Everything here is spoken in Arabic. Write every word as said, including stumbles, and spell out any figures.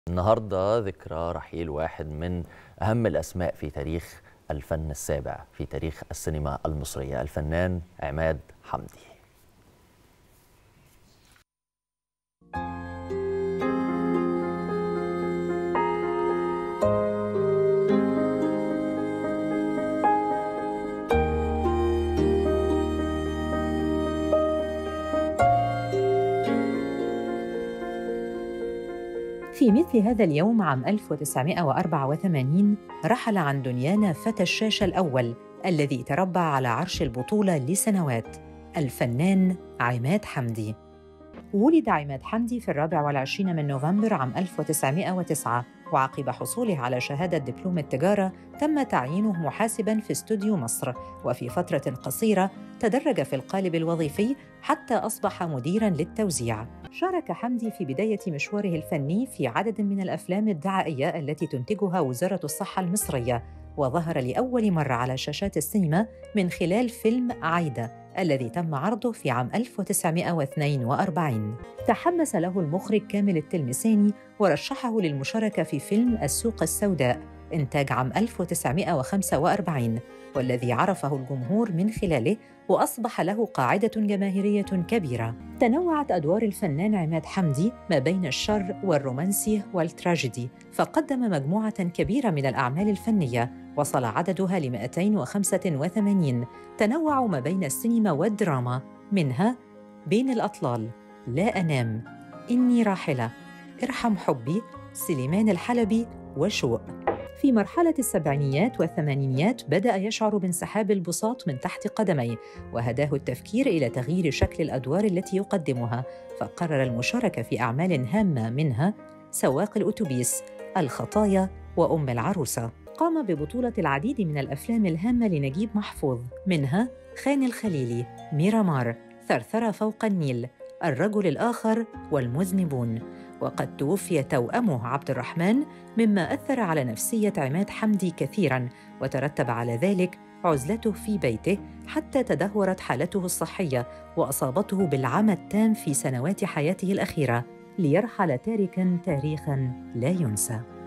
النهارده ذكرى رحيل واحد من أهم الأسماء في تاريخ الفن السابع في تاريخ السينما المصرية، الفنان عماد حمدي. في مثل هذا اليوم عام ألف وتسعمائة وأربعة وثمانين رحل عن دنيانا فتى الشاشة الأول الذي تربع على عرش البطولة لسنوات، الفنان عماد حمدي. ولد عماد حمدي في الرابع والعشرين من نوفمبر عام ألف وتسعمائة وتسعة، وعقب حصوله على شهادة دبلوم التجارة تم تعيينه محاسباً في استوديو مصر، وفي فترة قصيرة تدرج في القالب الوظيفي حتى أصبح مديراً للتوزيع. شارك حمدي في بداية مشواره الفني في عدد من الأفلام الدعائية التي تنتجها وزارة الصحة المصرية، وظهر لأول مرة على شاشات السينما من خلال فيلم عايدة الذي تم عرضه في عام ألف وتسعمائة واثنين وأربعين. تحمس له المخرج كامل التلمساني ورشحه للمشاركة في فيلم السوق السوداء إنتاج عام ألف وتسعمائة وخمسة وأربعين، والذي عرفه الجمهور من خلاله وأصبح له قاعدة جماهيرية كبيرة. تنوعت أدوار الفنان عماد حمدي ما بين الشر والرومانسي والتراجيدي، فقدم مجموعة كبيرة من الأعمال الفنية وصل عددها ل مئتين وخمسة وثمانين، تنوعوا ما بين السينما والدراما، منها بين الأطلال، لا أنام، إني راحلة، ارحم حبي، سليمان الحلبي، وشوق. في مرحلة السبعينيات والثمانينيات بدأ يشعر بانسحاب البساط من تحت قدميه، وهداه التفكير إلى تغيير شكل الأدوار التي يقدمها، فقرر المشاركة في أعمال هامة منها سواق الأتوبيس، الخطايا، وأم العروسة. قام ببطولة العديد من الأفلام الهامة لنجيب محفوظ، منها خان الخليلي، ميرامار، ثرثرة فوق النيل، الرجل الآخر، والمذنبون. وقد توفي توأمه عبد الرحمن، مما أثر على نفسية عماد حمدي كثيراً، وترتب على ذلك عزلته في بيته حتى تدهورت حالته الصحية وأصابته بالعمى التام في سنوات حياته الأخيرة، ليرحل تاركاً تاريخاً لا ينسى.